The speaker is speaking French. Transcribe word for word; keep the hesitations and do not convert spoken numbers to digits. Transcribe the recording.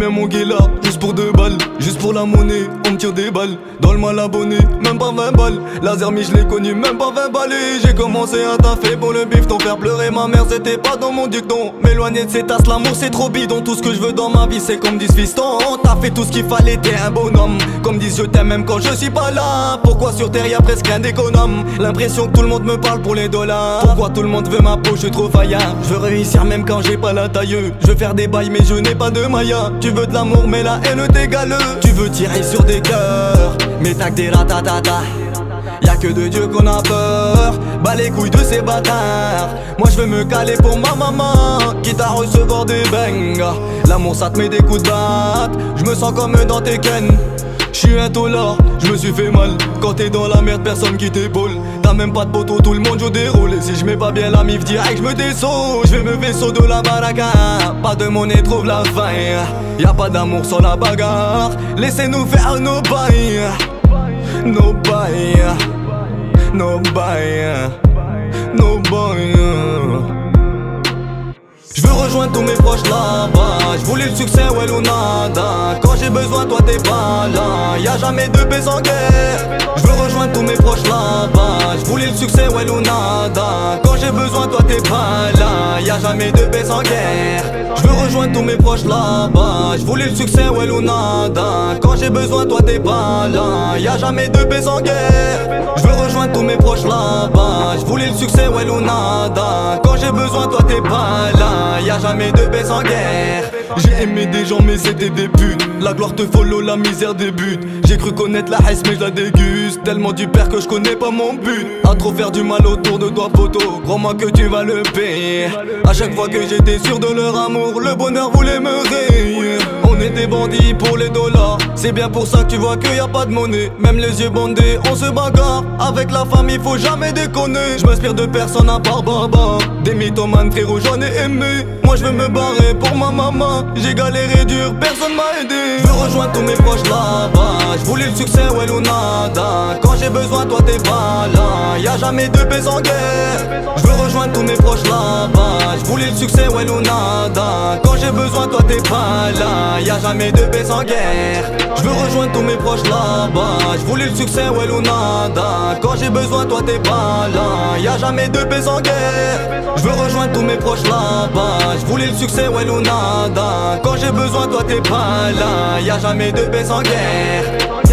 même mon guélard, juste pour deux balles. Juste pour la monnaie, on me tire des balles. Dans le mal abonné, même pas vingt balles. Laser mi je l'ai connu, même pas vingt balles. Et j'ai commencé à taffer pour le bifton. Faire pleurer ma mère, c'était pas dans mon dicton. M'éloigner de ces tasses, l'amour c'est trop bidon. Tout ce que je veux dans ma vie, c'est comme disent fiston. T'as fait tout ce qu'il fallait, t'es un bonhomme. Comme disent je t'aime même quand je suis pas là. Pourquoi sur terre y'a presque un d'économe? L'impression que tout le monde me parle pour les dollars. Pourquoi tout le monde veut ma peau, je suis trop faillant. Je veux réussir même quand j'ai pas la taille. Je veux faire des bails mais je n'ai pas de maillat. Tu veux de l'amour mais la haine t'égale. Tu veux tirer sur des cœurs mais t'as que des ratatata. Y'a que de Dieu qu'on a peur. Bas les couilles de ces bâtards. Moi je veux me caler pour ma maman, quitte à recevoir des bangs. L'amour ça te met des coups de batte. Je me sens comme dans Tekken. J'suis un tolard, je me suis fait mal. Quand t'es dans la merde, personne qui t'épaule. T'as même pas de poteau, tout le monde joue des rôles. Et si je mets pas bien la mif direct, je me descends. Je vais me vaisseau de la baraka. Pas de monnaie, trouve la fin. Y'a pas d'amour sans la bagarre. Laissez-nous faire nos bails. Nos bails. Nos bails. Nos bails. Je veux rejoindre tous mes proches là-bas. Je voulais le succès, ouais ou nada. Quand j'ai besoin, toi t'es pas là. Y'a jamais de paix sans guerre. Je veux rejoindre tous mes proches là-bas. Je voulais le succès, ouais ou nada. Quand j'ai besoin, toi t'es pas là. Y'a jamais de paix sans guerre. Je veux rejoindre tous mes proches là-bas. Je voulais le succès, ouais ou nada. Quand j'ai besoin, toi t'es pas là. Y'a jamais de paix sans guerre. Je veux rejoindre tous mes proches là-bas. Je voulais le succès, ouais ou nada. Quand j'ai besoin, toi t'es pas là. Y'a jamais de paix sans guerre. J'ai aimé des gens mais c'était des putes. La gloire te follow, la misère débute. J'ai cru connaître la haisse mais je la déguste. Tellement du père que je connais pas mon but. À trop faire du mal autour de toi photo, crois-moi que tu vas le payer. À chaque fois que j'étais sûr de leur amour, le bonheur voulait me rayer. On est des bandits pour les dollars. C'est bien pour ça que tu vois qu'il y a pas de monnaie. Même les yeux bandés, on se bagarre. Avec la famille faut jamais déconner. Je m'inspire de personne à part Baba. Des mythomanes frérot j'en ai aimé. Moi je veux me barrer pour ma maman. J'ai galéré dur, personne m'a aidé. Je veux rejoindre tous mes proches là-bas. Je voulais le succès, ouais ou nada. Quand j'ai besoin, toi t'es pas là. Y'a jamais de paix sans guerre. Je veux rejoindre tous mes proches là-bas. Je voulais le succès, ouais ou nada. Quand j'ai besoin, toi t'es pas là. Y'a jamais de paix sans guerre. Je veux rejoindre tous mes proches là-bas. Je voulais le succès, ouais ou nada. Quand j'ai besoin, toi t'es pas là. Y'a jamais de paix sans guerre. Je veux rejoindre tous mes proches là-bas. Je voulais le succès, ouais ou nada. Quand j'ai besoin, toi t'es pas là. Y'a jamais de paix sans guerre.